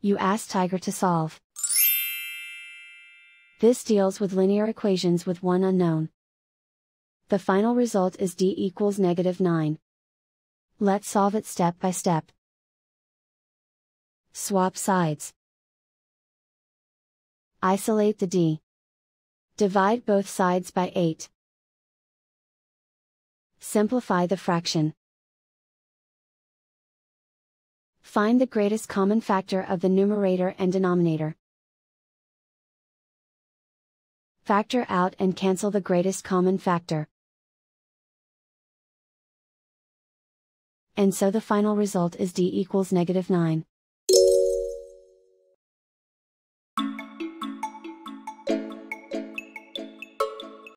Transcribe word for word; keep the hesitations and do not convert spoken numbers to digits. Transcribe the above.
you ask Tiger to solve. This deals with linear equations with one unknown. The final result is d equals negative nine. Let's solve it step by step. Swap sides. Isolate the d. Divide both sides by eight. Simplify the fraction. Find the greatest common factor of the numerator and denominator. Factor out and cancel the greatest common factor. And so the final result is d equals negative nine.